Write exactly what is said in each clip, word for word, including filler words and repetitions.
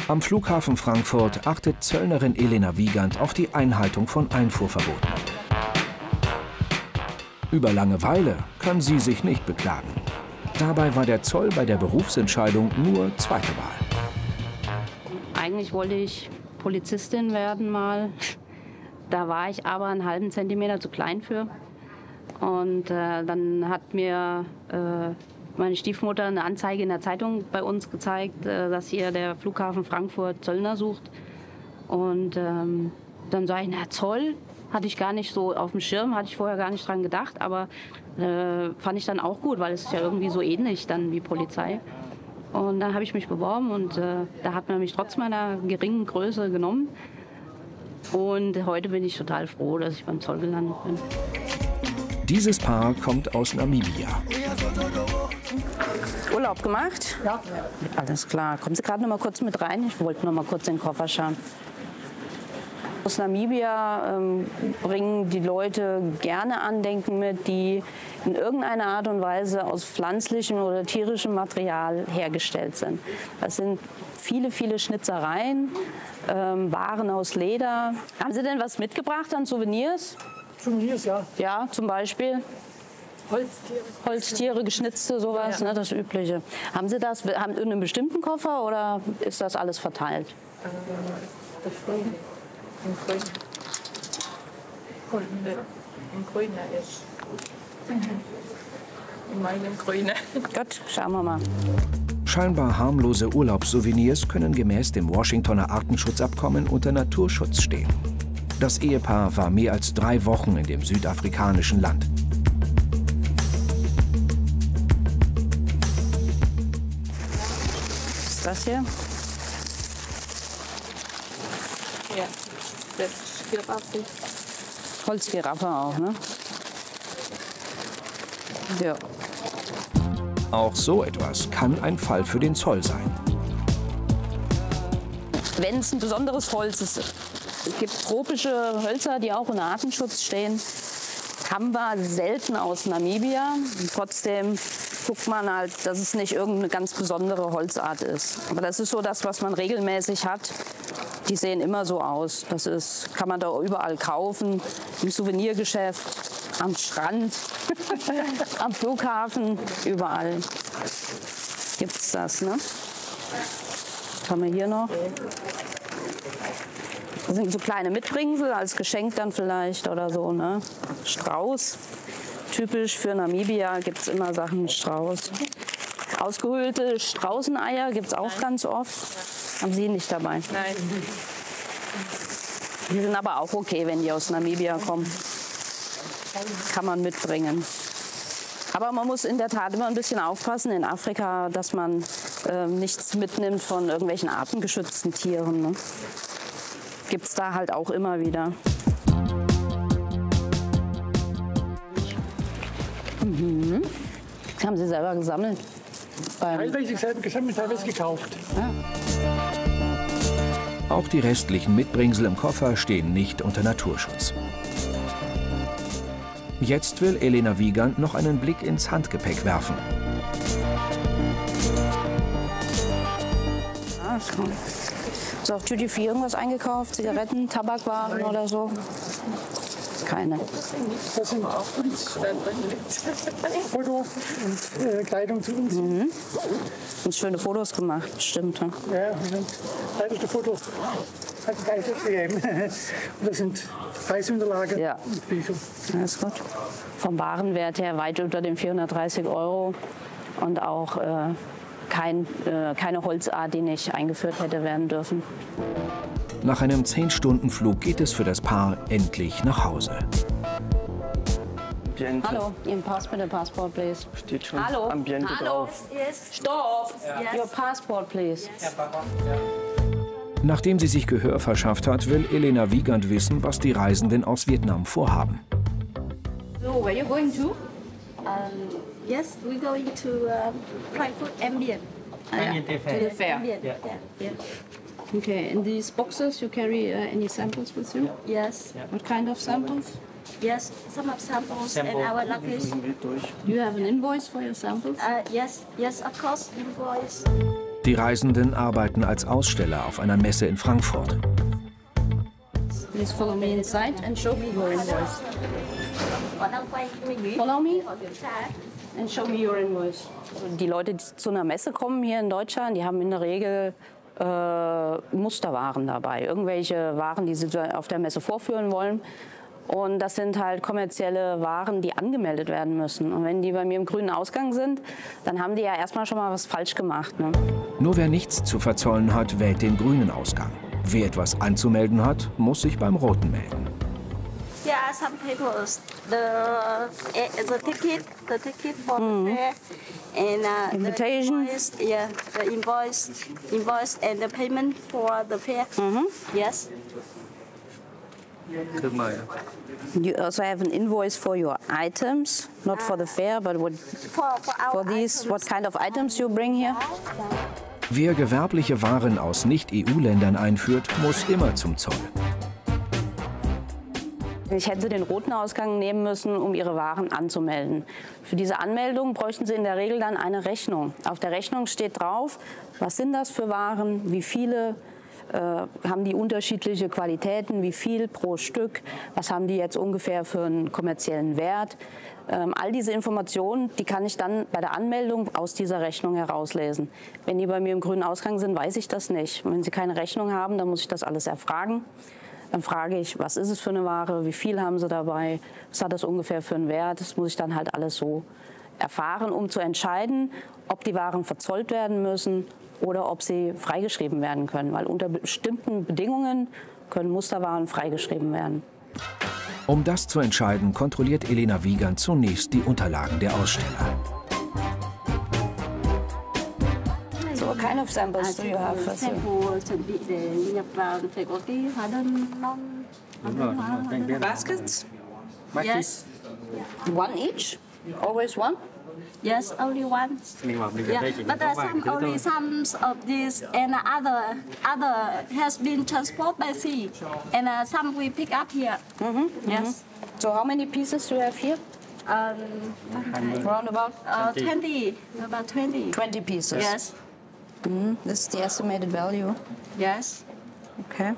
Am Flughafen Frankfurt achtet Zöllnerin Elena Wiegand auf die Einhaltung von Einfuhrverboten. Über Langeweile kann sie sich nicht beklagen. Dabei war der Zoll bei der Berufsentscheidung nur zweite Wahl. Eigentlich wollte ich Polizistin werden mal. Da war ich aber einen halben Zentimeter zu klein für. Und äh, dann hat mir äh, meine Stiefmutter eine Anzeige in der Zeitung bei uns gezeigt, äh, dass hier der Flughafen Frankfurt Zöllner sucht. Und ähm, dann sage ich, na Zoll, hatte ich gar nicht so auf dem Schirm, hatte ich vorher gar nicht dran gedacht. Aber äh, fand ich dann auch gut, weil es ist ja irgendwie so ähnlich dann wie Polizei. Und dann habe ich mich beworben und äh, da hat man mich trotz meiner geringen Größe genommen. Und heute bin ich total froh, dass ich beim Zoll gelandet bin. Dieses Paar kommt aus Namibia. Urlaub gemacht? Ja. Alles klar. Kommen Sie gerade noch mal kurz mit rein? Ich wollte noch mal kurz in den Koffer schauen. Aus Namibia ähm, bringen die Leute gerne Andenken mit, die in irgendeiner Art und Weise aus pflanzlichem oder tierischem Material hergestellt sind. Das sind viele, viele Schnitzereien, ähm, Waren aus Leder. Haben Sie denn was mitgebracht an Souvenirs? Souvenirs, ja. Ja, zum Beispiel? Holztiere. Holztiere, geschnitzte, sowas, Ja. ne, das Übliche. Haben Sie das haben Sie in einem bestimmten Koffer oder ist das alles verteilt? Äh, das Grüne. Im Grüne. Und im Grüne ist. In meinem Grüne. Gut, schauen wir mal. Scheinbar harmlose Urlaubssouvenirs können gemäß dem Washingtoner Artenschutzabkommen unter Naturschutz stehen. Das Ehepaar war mehr als drei Wochen in dem südafrikanischen Land. Was ist das hier? Ja, das ist Giraffe. Holzgiraffe auch, ne? Ja. Auch so etwas kann ein Fall für den Zoll sein. Wenn es ein besonderes Holz ist, es gibt tropische Hölzer, die auch unter Artenschutz stehen, haben wir selten aus Namibia. Trotzdem guckt man halt, dass es nicht irgendeine ganz besondere Holzart ist. Aber das ist so das, was man regelmäßig hat. Die sehen immer so aus. Das ist, kann man da überall kaufen, im Souvenirgeschäft, am Strand, am Flughafen, überall gibt's das, ne? Was haben wir hier noch? Das sind so kleine Mitbringsel, als Geschenk dann vielleicht oder so, ne? Strauß. Typisch für Namibia gibt es immer Sachen mit Strauß. Ausgehöhlte Straußeneier gibt es auch ganz oft. Haben Sie nicht dabei? Nein. Die sind aber auch okay, wenn die aus Namibia kommen. Kann man mitbringen. Aber man muss in der Tat immer ein bisschen aufpassen in Afrika, dass man äh, nichts mitnimmt von irgendwelchen artengeschützten Tieren. Ne? Gibt es da halt auch immer wieder. Mhm. Das haben Sie selber gesammelt? Beim Teilweise selber gesammelt, teilweise gekauft. ja. Auch die restlichen Mitbringsel im Koffer stehen nicht unter Naturschutz. Jetzt will Elena Wiegand noch einen Blick ins Handgepäck werfen. Ah, so. Ist auch Duty Free irgendwas eingekauft? Zigaretten, Tabakwaren oder so? Keine. Das sind uns da drin liegt. Foto und äh, Kleidung zu uns. Mhm. Und schöne Fotos gemacht, stimmt. Ja. Ja, und das letzte Foto hat die Geist gegeben. Und das sind Preisunterlagen Ja. und Bücher. Alles gut. Vom Warenwert her weit unter den vierhundertdreißig Euro und auch äh, kein, äh, keine Holzart, die nicht eingeführt hätte werden dürfen. Nach einem zehn Stunden Flug geht es für das Paar endlich nach Hause. Ambiente. Hallo, Ihren Pass bitte, Passport, please. Steht schon Hallo. Ambiente Hallo. drauf. Stop. Your passport, please. Nachdem sie sich Gehör verschafft hat, will Elena Wiegand wissen, was die Reisenden aus Vietnam vorhaben. So, where are you going to? Um, yes, we're going to um, Frankfurt Ambient. To the fair. Ambient. Yeah. Yeah. Okay, in these boxes you carry uh, any samples with you? Yes. What kind of samples? Yes. Some of samples and our luggage. Do you have an invoice for your samples? Uh, yes. Yes. Of course. Invoice. Die Reisenden arbeiten als Aussteller auf einer Messe in Frankfurt. Please follow me inside and show me your invoice. Follow me and show me your invoice. Die Leute, die zu einer Messe kommen hier in Deutschland, die haben in der Regel äh, Musterwaren dabei. Irgendwelche Waren, die sie auf der Messe vorführen wollen. Und das sind halt kommerzielle Waren, die angemeldet werden müssen. Und wenn die bei mir im grünen Ausgang sind, dann haben die ja erstmal schon mal was falsch gemacht. Ne? Nur wer nichts zu verzollen hat, wählt den grünen Ausgang. Wer etwas anzumelden hat, muss sich beim roten melden. Yeah, some papers, the the ticket, the ticket for the fair, and uh, Invitation. The invoice, yeah, the invoice, invoice and the payment for the fair. Yes. You also have an invoice for your items, not for the fair, but what, For for our for these, items. what kind of items you bring here? Wer gewerbliche Waren aus Nicht-E U-Ländern einführt, muss immer zum Zoll. Ich hätte den roten Ausgang nehmen müssen, um ihre Waren anzumelden. Für diese Anmeldung bräuchten sie in der Regel dann eine Rechnung. Auf der Rechnung steht drauf, was sind das für Waren, wie viele äh, haben die unterschiedliche Qualitäten, wie viel pro Stück, was haben die jetzt ungefähr für einen kommerziellen Wert. Ähm, all diese Informationen, die kann ich dann bei der Anmeldung aus dieser Rechnung herauslesen. Wenn die bei mir im grünen Ausgang sind, weiß ich das nicht. Und wenn sie keine Rechnung haben, dann muss ich das alles erfragen. Dann frage ich, was ist es für eine Ware, wie viel haben sie dabei, was hat das ungefähr für einen Wert. Das muss ich dann halt alles so erfahren, um zu entscheiden, ob die Waren verzollt werden müssen oder ob sie freigeschrieben werden können. Weil unter bestimmten Bedingungen können Musterwaren freigeschrieben werden. Um das zu entscheiden, kontrolliert Elena Wiegand zunächst die Unterlagen der Aussteller. So what kind of samples do you have? Sample chuẩn bị để nhập vào phải có cái hóa đơn non. Baskets? Yes. One each? Always one? Yes, only one. Yeah, but uh, some only some of these and other other has been transported by sea, and uh, some we pick up here. Mm-hmm. Yes. So how many pieces do you have here? Um, Around about uh, twenty, about twenty. twenty pieces. Yes. Mm, this is the estimated value. Yes. Okay.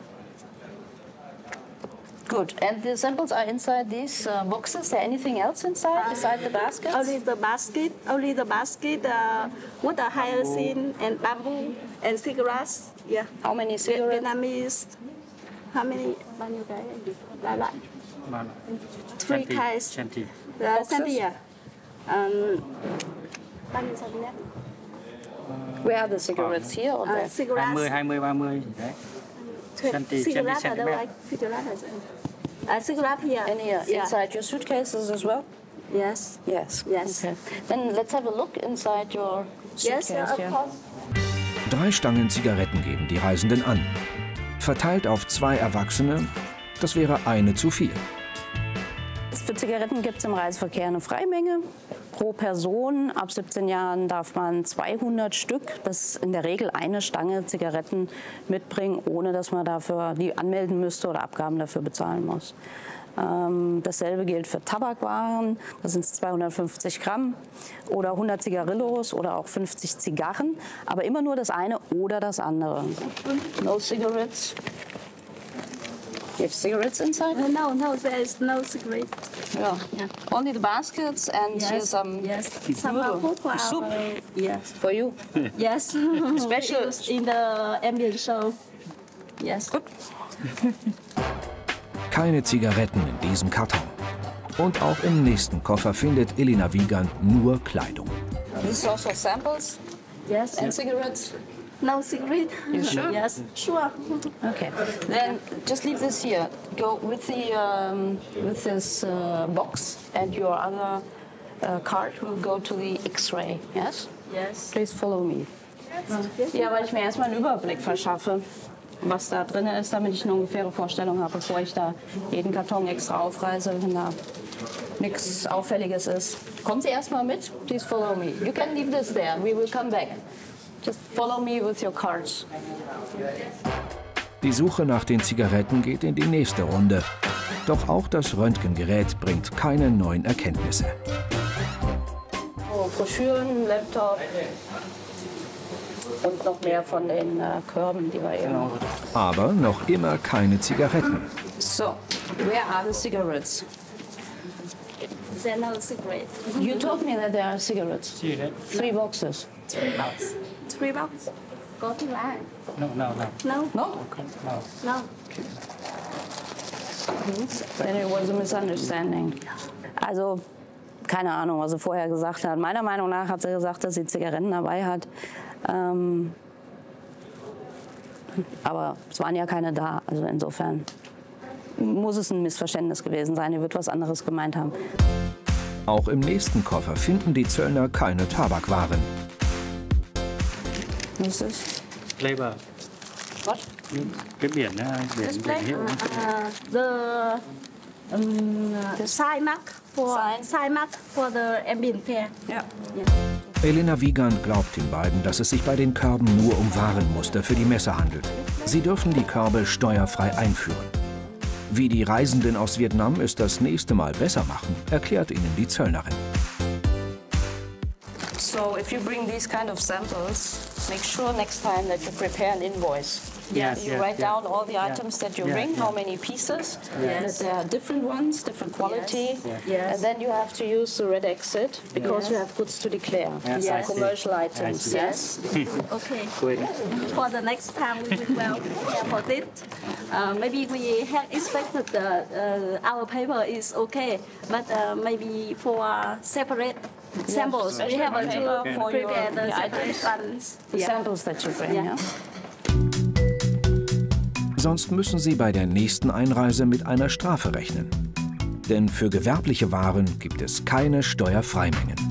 Good. And the samples are inside these uh, boxes. Is there anything else inside beside the baskets? Only the basket. Only the basket. Uh, with the hyacinth and bamboo and cigarettes. Yeah. How many cigarettes? Vietnamese. How many? Bao nhiêu cái? Đại loại. Three kinds. Uh, Sandia. Um, bao nhiêu cm? Where are the cigarettes? Here or there? Uh, cigarettes. hai mươi, hai mươi, ba mươi. Đấy. Centi- Cigarette ở đâu centimeter. anh? Cigarette ở đâu? Uh, cigarette here. And here, Yeah. inside your suitcases as well? Yes. Yes. Yes. Okay. Then let's have a look inside your suitcase. Yes, of here. course. Drei Stangen Zigaretten geben die Reisenden an. Verteilt auf zwei Erwachsene, das wäre eine zu viel. Für Zigaretten gibt es im Reiseverkehr eine Freimenge. Pro Person ab siebzehn Jahren darf man zweihundert Stück, das ist in der Regel eine Stange Zigaretten mitbringen, ohne dass man dafür die anmelden müsste oder Abgaben dafür bezahlen muss. Ähm, dasselbe gilt für Tabakwaren, da sind es zweihundertfünfzig Gramm oder hundert Zigarillos oder auch fünfzig Zigarren, aber immer nur das eine oder das andere. No cigarettes. You have cigarettes inside? Uh, no, no, there is no cigarette. Yeah. Yeah. Only the baskets and here's Yes. some Yes. Some noodle. food for Soup. our. Yes. for you. Yes. Special. Used in the ambient show. Yes. Good. Keine Zigaretten in diesem Karton. Und auch im nächsten Koffer findet Elena Wiegand nur Kleidung. This is also samples Yes. and cigarettes. No cigarette. You sure? Yes. Sure. Okay. Then just leave this here. Go with the um, with this uh, box and your other uh, card will go to the X-ray. Yes. Yes. Please follow me. Ja, weil ich mir erstmal einen Überblick verschaffe, was da drin ist, damit ich eine ungefähre Vorstellung habe, bevor ich da jeden Karton extra aufreiße, wenn da nichts Auffälliges ist. Kommen Sie erstmal mit. Please follow me. You can leave this there. We will come back. Just follow me with your cards. Die Suche nach den Zigaretten geht in die nächste Runde. Doch auch das Röntgengerät bringt keine neuen Erkenntnisse. Oh, Broschüren, Laptop. Und noch mehr von den äh, Körben, die wir eben. Aber noch immer keine Zigaretten. So, where are the cigarettes? There are no cigarettes. You told me that there are cigarettes. Cigarette? Three boxes. Three box. Three box. Go to line. No, no, no. No. No? No. No. Then it was a misunderstanding. Also, keine Ahnung, was sie vorher gesagt hat. Meiner Meinung nach hat sie gesagt, dass sie Zigaretten dabei hat. Ähm, aber es waren ja keine da. Also insofern muss es ein Missverständnis gewesen sein. Er wird was anderes gemeint haben. Auch im nächsten Koffer finden die Zöllner keine Tabakwaren. Was ist das? Flavor. What? Cái biển á, biển This biển black, hiệu. uh, the um, the sign mark for Sign. sign mark for the ambient fair. Ja. Elena Wiegand glaubt den beiden, dass es sich bei den Körben nur um Warenmuster für die Messe handelt. Sie dürfen die Körbe steuerfrei einführen. Wie die Reisenden aus Vietnam es das nächste Mal besser machen, erklärt ihnen die Zöllnerin. So if you bring these kind of samples, make sure next time that you prepare an invoice. Yes, You yes, write yes. down all the Yeah. items that you Yeah, bring, yeah. how many pieces, Yes. that there are different ones, different quality, Yes. and then you have to use the red exit because Yes. you have goods to declare, Yes, so I see. commercial I items. see. Yes. Okay. Good. For the next time, we will well prepare for this. Uh, maybe we had expected the, uh, our paper is okay, but uh, maybe for separate samples, we have to paper for your- prepare the the separate items. ones. The Yeah. samples that you bring. Yeah. Yeah. Sonst müssen sie bei der nächsten Einreise mit einer Strafe rechnen. Denn für gewerbliche Waren gibt es keine Steuerfreimengen.